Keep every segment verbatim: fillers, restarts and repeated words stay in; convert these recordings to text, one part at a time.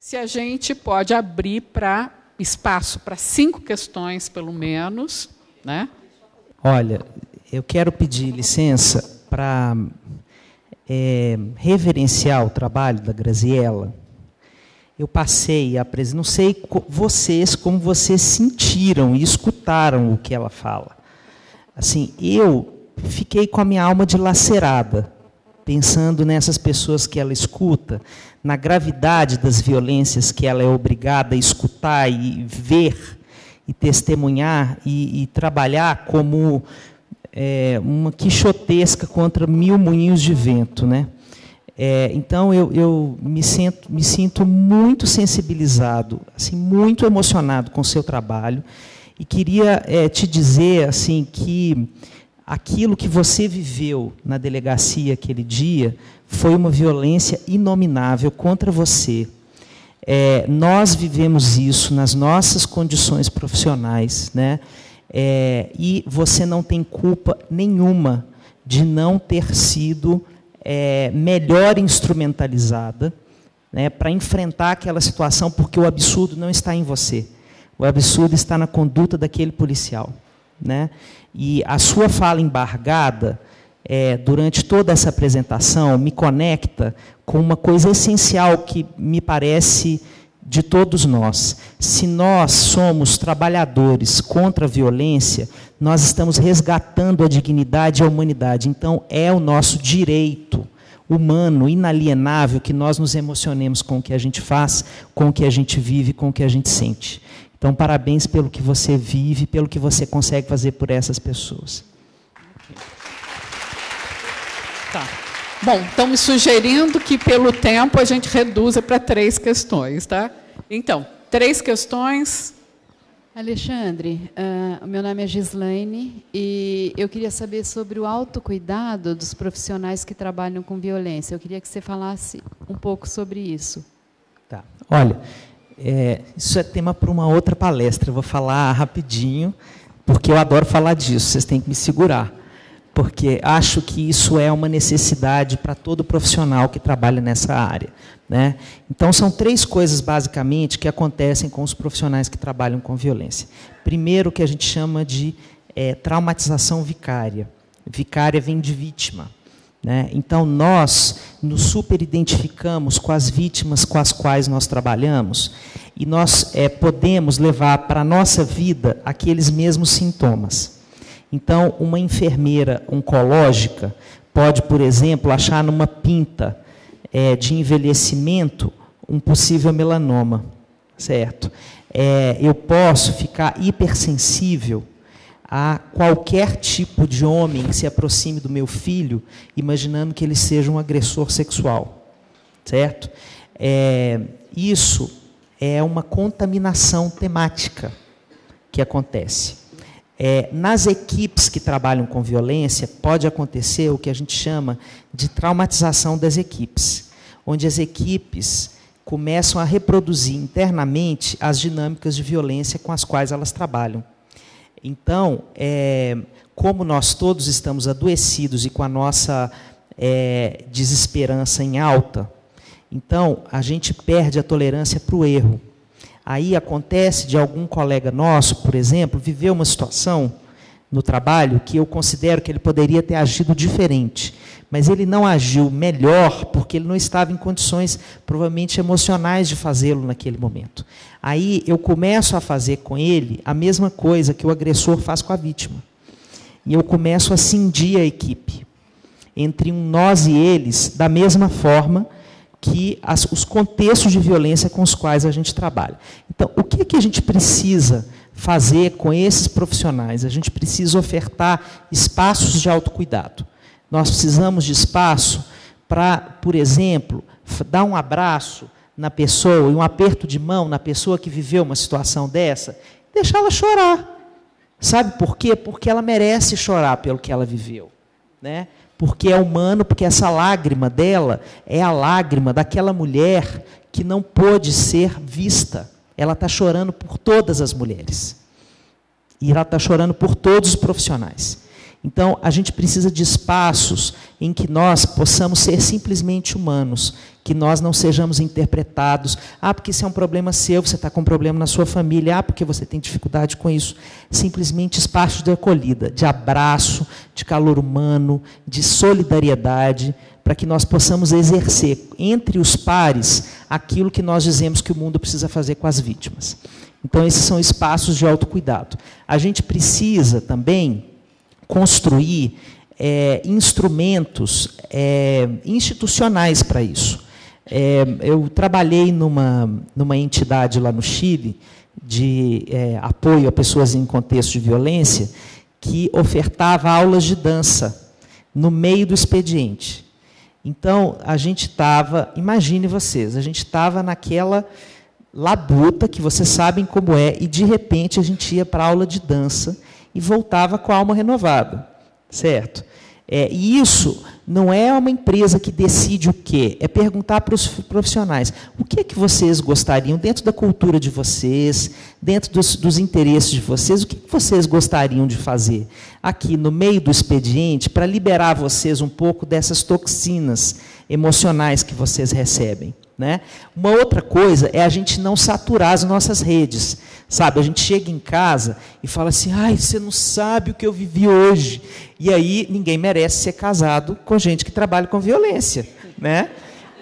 se a gente pode abrir para espaço para cinco questões, pelo menos, né? Olha, eu quero pedir licença para é, reverenciar o trabalho da Graziella. Eu passei a apresentar, não sei vocês, como vocês sentiram e escutaram o que ela fala. Assim, eu fiquei com a minha alma dilacerada, pensando nessas pessoas que ela escuta, na gravidade das violências que ela é obrigada a escutar e ver, e testemunhar, e, e trabalhar como é, uma quixotesca contra mil moinhos de vento, né? É, então, eu, eu me, sinto, me sinto muito sensibilizado, assim, muito emocionado com o seu trabalho, e queria é, te dizer assim, que aquilo que você viveu na delegacia aquele dia foi uma violência inominável contra você. É, nós vivemos isso nas nossas condições profissionais, né? É, e você não tem culpa nenhuma de não ter sido é, melhor instrumentalizada, né, para enfrentar aquela situação, porque o absurdo não está em você. O absurdo está na conduta daquele policial, né? E a sua fala embargada, é, durante toda essa apresentação, me conecta com uma coisa essencial que me parece de todos nós. Se nós somos trabalhadores contra a violência, nós estamos resgatando a dignidade e a humanidade. Então, é o nosso direito humano, inalienável, que nós nos emocionemos com o que a gente faz, com o que a gente vive, com o que a gente sente. Então, parabéns pelo que você vive, pelo que você consegue fazer por essas pessoas. Tá. Bom, estão me sugerindo que, pelo tempo, a gente reduza para três questões, tá? Então, três questões. Alexandre, uh, o meu nome é Gislaine e eu queria saber sobre o autocuidado dos profissionais que trabalham com violência. Eu queria que você falasse um pouco sobre isso. Tá. Olha, é, isso é tema para uma outra palestra. Eu vou falar rapidinho, porque eu adoro falar disso. Vocês têm que me segurar, porque acho que isso é uma necessidade para todo profissional que trabalha nessa área, né? Então, são três coisas, basicamente, que acontecem com os profissionais que trabalham com violência. Primeiro, o que a gente chama de é, traumatização vicária. Vicária vem de vítima, né? Então, nós nos superidentificamos com as vítimas com as quais nós trabalhamos e nós é, podemos levar para a nossa vida aqueles mesmos sintomas. Então, uma enfermeira oncológica pode, por exemplo, achar numa pinta é, de envelhecimento um possível melanoma, certo? É, eu posso ficar hipersensível a qualquer tipo de homem que se aproxime do meu filho, imaginando que ele seja um agressor sexual, certo? É, isso é uma contaminação temática que acontece. É, nas equipes que trabalham com violência, pode acontecer o que a gente chama de traumatização das equipes, onde as equipes começam a reproduzir internamente as dinâmicas de violência com as quais elas trabalham. Então, é, como nós todos estamos adoecidos e com a nossa é, desesperança em alta, então a gente perde a tolerância para o erro. Aí acontece de algum colega nosso, por exemplo, viver uma situação no trabalho que eu considero que ele poderia ter agido diferente, mas ele não agiu melhor porque ele não estava em condições, provavelmente, emocionais de fazê-lo naquele momento. Aí eu começo a fazer com ele a mesma coisa que o agressor faz com a vítima. E eu começo a cindir a equipe, entre um nós e eles, da mesma forma que as, os contextos de violência com os quais a gente trabalha. Então, o que, que a gente precisa fazer com esses profissionais? A gente precisa ofertar espaços de autocuidado. Nós precisamos de espaço para, por exemplo, dar um abraço na pessoa e um aperto de mão na pessoa que viveu uma situação dessa, deixá-la chorar. Sabe por quê? Porque ela merece chorar pelo que ela viveu, né? Porque é humano, porque essa lágrima dela é a lágrima daquela mulher que não pôde ser vista. Ela está chorando por todas as mulheres. E ela está chorando por todos os profissionais. Então, a gente precisa de espaços em que nós possamos ser simplesmente humanos, que nós não sejamos interpretados. Ah, porque isso é um problema seu, você está com um problema na sua família. Ah, porque você tem dificuldade com isso. Simplesmente espaços de acolhida, de abraço, de calor humano, de solidariedade, para que nós possamos exercer entre os pares aquilo que nós dizemos que o mundo precisa fazer com as vítimas. Então, esses são espaços de autocuidado. A gente precisa também construir é, instrumentos é, institucionais para isso. É, eu trabalhei numa, numa entidade lá no Chile de é, apoio a pessoas em contexto de violência que ofertava aulas de dança no meio do expediente. Então, a gente estava, imagine vocês, a gente estava naquela labuta, que vocês sabem como é, e de repente a gente ia para a aula de dança e voltava com a alma renovada, certo? É, e isso não é uma empresa que decide o quê, é perguntar para os profissionais, o que é que vocês gostariam, dentro da cultura de vocês, dentro dos, dos interesses de vocês, o que, que vocês gostariam de fazer aqui no meio do expediente para liberar vocês um pouco dessas toxinas emocionais que vocês recebem, né? Uma outra coisa é a gente não saturar as nossas redes, sabe? A gente chega em casa e fala assim, ai, você não sabe o que eu vivi hoje. E aí ninguém merece ser casado com gente que trabalha com violência, né?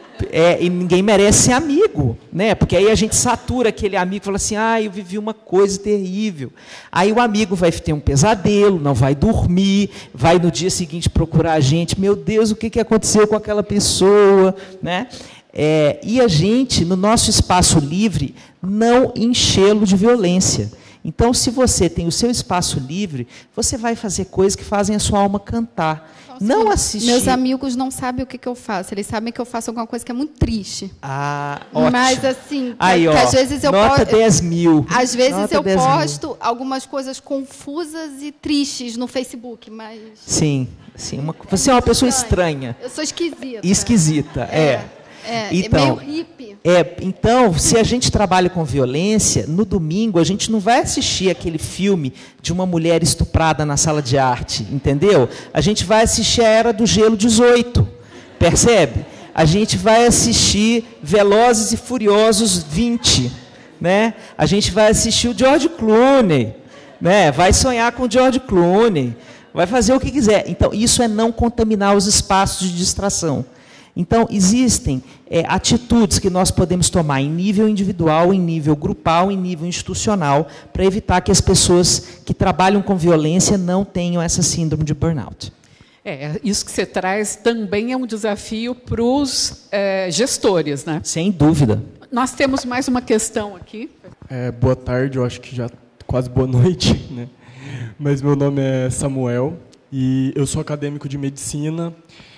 É, e ninguém merece ser amigo, né? Porque aí a gente satura aquele amigo e fala assim, ah, eu vivi uma coisa terrível. Aí o amigo vai ter um pesadelo, não vai dormir, vai no dia seguinte procurar a gente, meu Deus, o que que aconteceu com aquela pessoa, né? É, e a gente, no nosso espaço livre, não enchê-lo de violência. Então, se você tem o seu espaço livre, você vai fazer coisas que fazem a sua alma cantar. Nossa, não assistir... Meus amigos não sabem o que, que eu faço. Eles sabem que eu faço alguma coisa que é muito triste. Ah, ótimo. Mas, assim, aí, que, ó, que às vezes eu nota posto... dez mil. Às vezes nota eu posto mil. algumas coisas confusas e tristes no Facebook, mas... Sim, sim. Uma, você é uma pessoa estranha. Eu sou esquisita. Esquisita, é. é. É, então, é meio hippie. É, então, se a gente trabalha com violência, no domingo a gente não vai assistir aquele filme de uma mulher estuprada na sala de arte, entendeu? A gente vai assistir a Era do Gelo dezoito, percebe? A gente vai assistir Velozes e Furiosos vinte, né? A gente vai assistir o George Clooney, né? Vai sonhar com o George Clooney, vai fazer o que quiser. Então, isso é não contaminar os espaços de distração. Então, existem é, atitudes que nós podemos tomar em nível individual, em nível grupal, em nível institucional, para evitar que as pessoas que trabalham com violência não tenham essa síndrome de burnout. É, isso que você traz também é um desafio para os é, gestores, né? Sem dúvida. Nós temos mais uma questão aqui. É, boa tarde, eu acho que já quase boa noite, né? Mas meu nome é Samuel e eu sou acadêmico de medicina.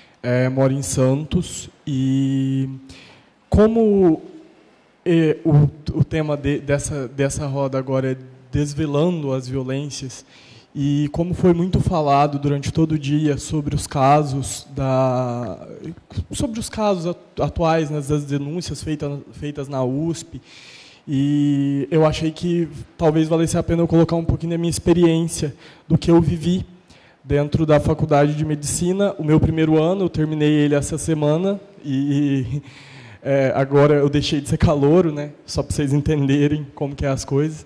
É, moro em Santos e como é, o, o tema de, dessa, dessa roda agora é desvelando as violências e como foi muito falado durante todo o dia sobre os casos da sobre os casos atuais, né, das denúncias feitas feitas na U S P, e eu achei que talvez valesse a pena eu colocar um pouquinho da minha experiência do que eu vivi dentro da faculdade de medicina. O meu primeiro ano, eu terminei ele essa semana, e é, agora eu deixei de ser calouro, né? Só para vocês entenderem como que é as coisas.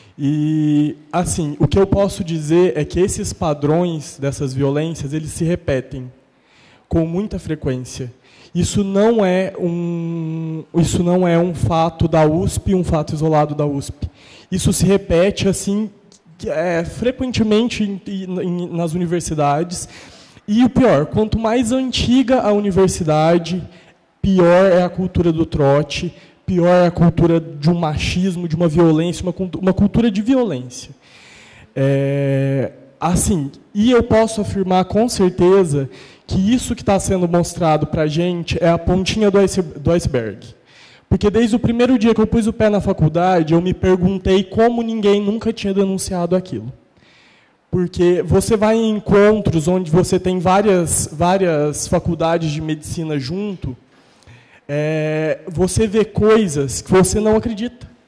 E, assim, o que eu posso dizer é que esses padrões dessas violências, eles se repetem com muita frequência. Isso não é um, isso não é um fato da U S P, um fato isolado da U S P. Isso se repete, assim, É, frequentemente em, em, nas universidades, e o pior, quanto mais antiga a universidade, pior é a cultura do trote, pior é a cultura de um machismo, de uma violência, uma, uma cultura de violência. É, assim, e eu posso afirmar com certeza que isso que está sendo mostrado para a gente é a pontinha do, ice, do iceberg. Porque desde o primeiro dia que eu pus o pé na faculdade, eu me perguntei como ninguém nunca tinha denunciado aquilo. Porque você vai em encontros onde você tem várias, várias faculdades de medicina junto, é, você vê coisas que você não acredita.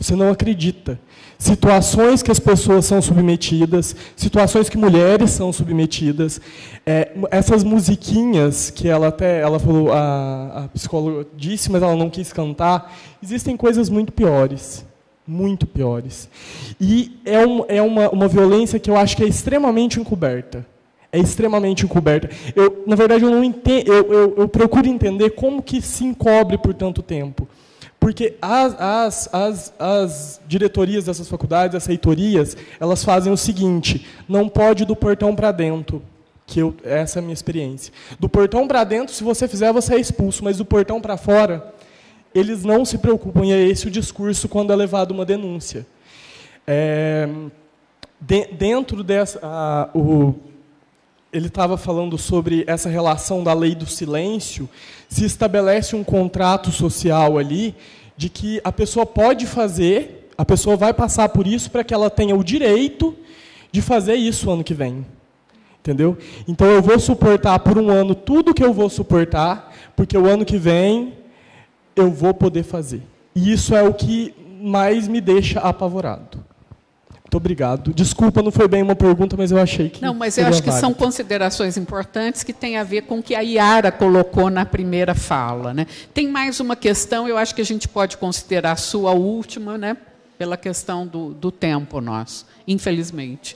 Você não acredita. Situações que as pessoas são submetidas, situações que mulheres são submetidas, é, essas musiquinhas que ela até, ela falou, a, a psicóloga disse, mas ela não quis cantar, existem coisas muito piores, muito piores. E é, um, é uma, uma violência que eu acho que é extremamente encoberta. É extremamente encoberta. Eu, na verdade, eu, não entendo, eu, eu, eu procuro entender como que se encobre por tanto tempo. Porque as, as, as, as diretorias dessas faculdades, as reitorias, elas fazem o seguinte, não pode do portão para dentro, que eu, essa é a minha experiência. Do portão para dentro, se você fizer, você é expulso, mas do portão para fora, eles não se preocupam, e é esse o discurso quando é levado uma denúncia. É, de, dentro dessa... A, o, ele estava falando sobre essa relação da lei do silêncio, se estabelece um contrato social ali, de que a pessoa pode fazer, a pessoa vai passar por isso para que ela tenha o direito de fazer isso ano que vem. Entendeu? Então, eu vou suportar por um ano tudo que eu vou suportar, porque o ano que vem eu vou poder fazer. E isso é o que mais me deixa apavorado. Muito obrigado. Desculpa, não foi bem uma pergunta, mas eu achei que... Não, mas eu acho que válido. São considerações importantes que têm a ver com o que a Yara colocou na primeira fala, né? Tem mais uma questão, eu acho que a gente pode considerar a sua última, né? Pela questão do, do tempo nosso, infelizmente.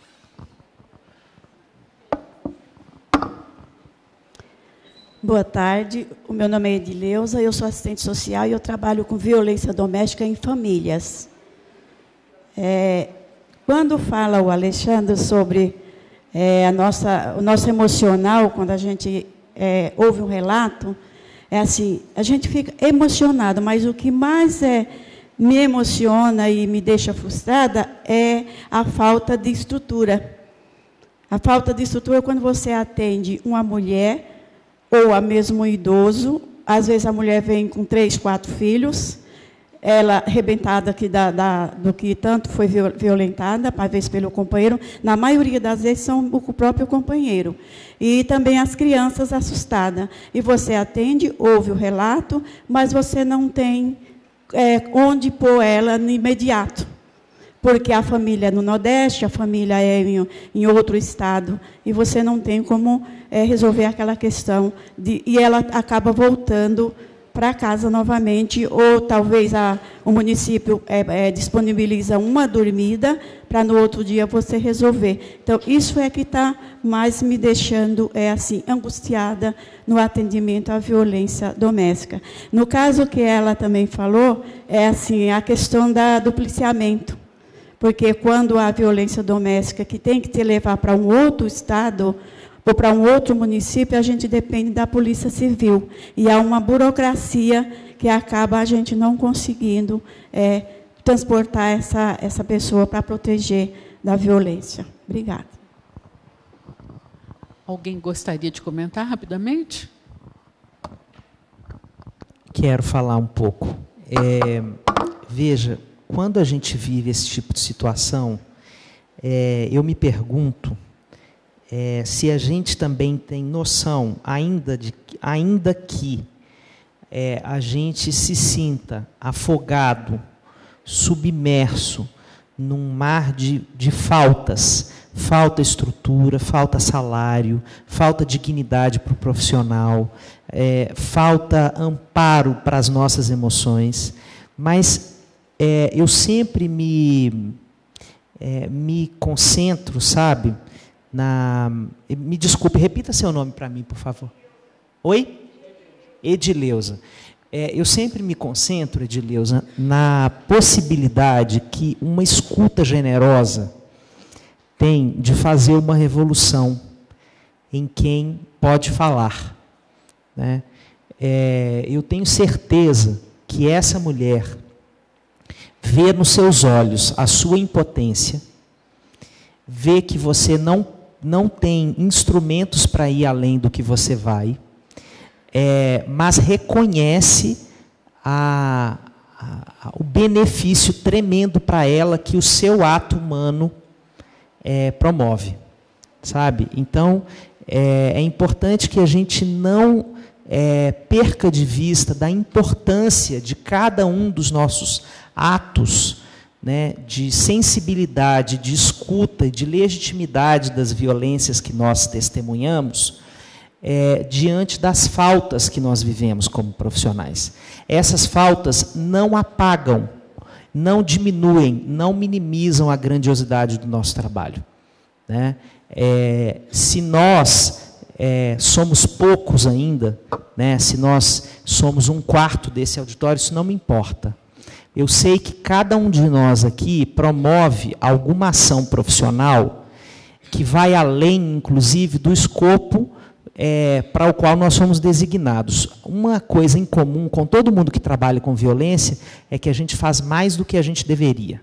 Boa tarde, o meu nome é Edileuza, eu sou assistente social e eu trabalho com violência doméstica em famílias. É, quando fala o Alexandre sobre é, a nossa, o nosso emocional, quando a gente é, ouve um relato, é assim, a gente fica emocionado, mas o que mais é, me emociona e me deixa frustrada é a falta de estrutura. A falta de estrutura quando você atende uma mulher ou a mesmo um idoso, às vezes a mulher vem com três, quatro filhos, ela arrebentada aqui da, da, do que tanto foi violentada, às vezes pelo companheiro, na maioria das vezes são o próprio companheiro. E também as crianças assustadas. E você atende, ouve o relato, mas você não tem é, onde pôr ela no imediato. Porque a família é no Nordeste, a família é em, em outro estado, e você não tem como é, resolver aquela questão. De, e ela acaba voltando para casa novamente, ou talvez a, o município é, é, disponibiliza uma dormida para no outro dia você resolver. Então, isso é que está mais me deixando é, assim, angustiada no atendimento à violência doméstica. No caso que ela também falou, é assim, a questão da, do policiamento. Porque quando a violência doméstica, que tem que te levar para um outro estado, ou para um outro município, a gente depende da Polícia Civil. E há uma burocracia que acaba a gente não conseguindo é, transportar essa, essa pessoa para proteger da violência. Obrigada. Alguém gostaria de comentar rapidamente? Quero falar um pouco. É, veja, quando a gente vive esse tipo de situação, é, eu me pergunto É, se a gente também tem noção, ainda, de, ainda que é, a gente se sinta afogado, submerso num mar de, de faltas, falta estrutura, falta salário, falta dignidade para o profissional, é, falta amparo para as nossas emoções, mas é, eu sempre me, é, me concentro, sabe, Na, me desculpe, repita seu nome para mim, por favor. Oi? Edileuza. É, eu sempre me concentro, Edileuza, na possibilidade que uma escuta generosa tem de fazer uma revolução em quem pode falar. Né? É, eu tenho certeza que essa mulher vê nos seus olhos a sua impotência, vê que você não não tem instrumentos para ir além do que você vai, é, mas reconhece a, a, o benefício tremendo para ela que o seu ato humano é, promove, sabe? Então, é, é importante que a gente não é, perca de vista da importância de cada um dos nossos atos, né, de sensibilidade, de escuta e de legitimidade das violências que nós testemunhamos, é, diante das faltas que nós vivemos como profissionais. Essas faltas não apagam, não diminuem, não minimizam a grandiosidade do nosso trabalho, né? É, se nós é, somos poucos ainda, né, se nós somos um quarto desse auditório, isso não me importa. Eu sei que cada um de nós aqui promove alguma ação profissional que vai além, inclusive, do escopo é, para o qual nós somos designados. Uma coisa em comum com todo mundo que trabalha com violência é que a gente faz mais do que a gente deveria.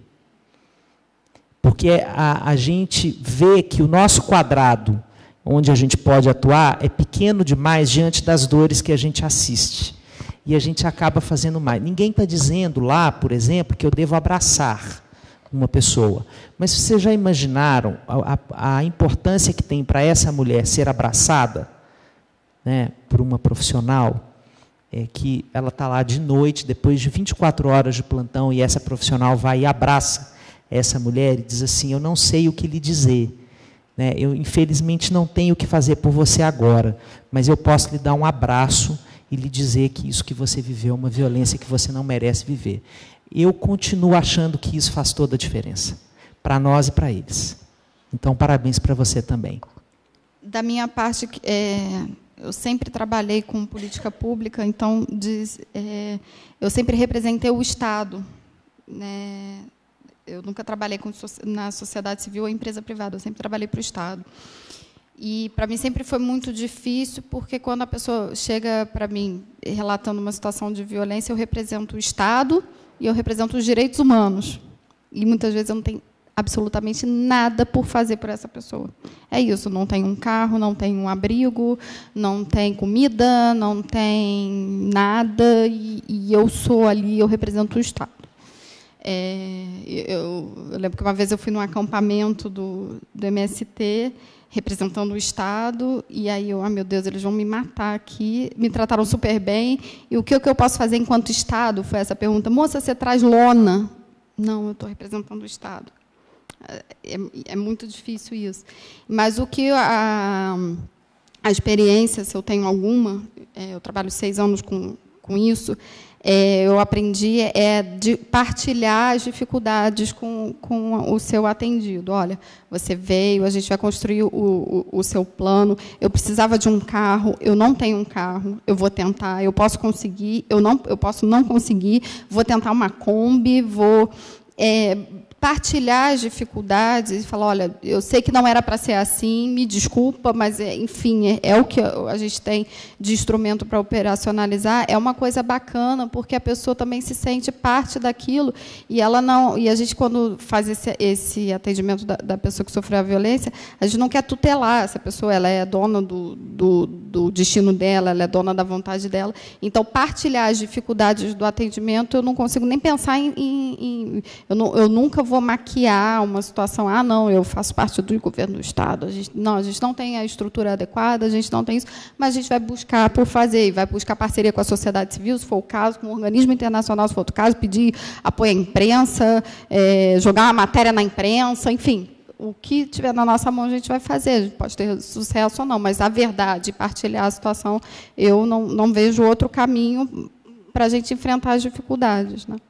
Porque a, a gente vê que o nosso quadrado, onde a gente pode atuar, é pequeno demais diante das dores que a gente assiste. E a gente acaba fazendo mais. Ninguém está dizendo lá, por exemplo, que eu devo abraçar uma pessoa. Mas vocês já imaginaram a, a, a importância que tem para essa mulher ser abraçada, né, por uma profissional, é, que ela está lá de noite, depois de vinte e quatro horas de plantão, e essa profissional vai e abraça essa mulher e diz assim, eu não sei o que lhe dizer, né, eu infelizmente não tenho o que fazer por você agora, mas eu posso lhe dar um abraço e lhe dizer que isso que você viveu é uma violência que você não merece viver. Eu continuo achando que isso faz toda a diferença, para nós e para eles. Então, parabéns para você também. Da minha parte, é, eu sempre trabalhei com política pública, então diz, é, eu sempre representei o Estado, né? Eu nunca trabalhei com, na sociedade civil ou empresa privada, eu sempre trabalhei para o Estado. E, para mim, sempre foi muito difícil, porque, quando a pessoa chega para mim relatando uma situação de violência, eu represento o Estado e eu represento os direitos humanos. E, muitas vezes, eu não tenho absolutamente nada por fazer por essa pessoa. É isso, não tem um carro, não tem um abrigo, não tem comida, não tem nada, e, e eu sou ali, eu represento o Estado. É, eu, eu lembro que uma vez eu fui num acampamento do, do M S T, representando o Estado, e aí eu, ah, meu Deus, eles vão me matar aqui, me trataram super bem, e o que, o que eu posso fazer enquanto Estado? Foi essa pergunta. Moça, você traz lona? Não, eu estou representando o Estado. É, é muito difícil isso. Mas o que a, a experiência, se eu tenho alguma, é, eu trabalho seis anos com, com isso, é, eu aprendi é de partilhar as dificuldades com, com o seu atendido. Olha, você veio, a gente vai construir o, o, o seu plano, eu precisava de um carro, eu não tenho um carro, eu vou tentar, eu posso conseguir, eu, não, eu posso não conseguir, vou tentar uma Kombi, vou... É, partilhar as dificuldades e falar, olha, eu sei que não era para ser assim, me desculpa, mas, é, enfim, é, é o que a gente tem de instrumento para operacionalizar, é uma coisa bacana, porque a pessoa também se sente parte daquilo, e ela não, e a gente, quando faz esse, esse atendimento da, da pessoa que sofreu a violência, a gente não quer tutelar essa pessoa, ela é dona do, do, do destino dela, ela é dona da vontade dela, então, partilhar as dificuldades do atendimento, eu não consigo nem pensar em... em, em eu, não, eu nunca vou maquiar uma situação, ah, não, eu faço parte do governo do Estado. A gente, não, a gente não tem a estrutura adequada, a gente não tem isso, mas a gente vai buscar por fazer, e vai buscar parceria com a sociedade civil, se for o caso, com o organismo internacional, se for o caso, pedir apoio à imprensa, é, jogar uma matéria na imprensa, enfim, o que tiver na nossa mão a gente vai fazer, a gente pode ter sucesso ou não, mas a verdade, partilhar a situação, eu não, não vejo outro caminho para a gente enfrentar as dificuldades, né?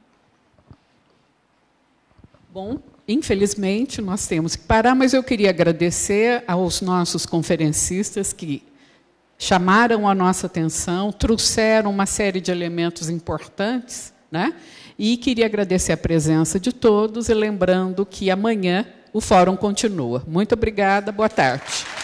Bom, infelizmente, nós temos que parar, mas eu queria agradecer aos nossos conferencistas que chamaram a nossa atenção, trouxeram uma série de elementos importantes, né? E queria agradecer a presença de todos, e lembrando que amanhã o fórum continua. Muito obrigada, boa tarde.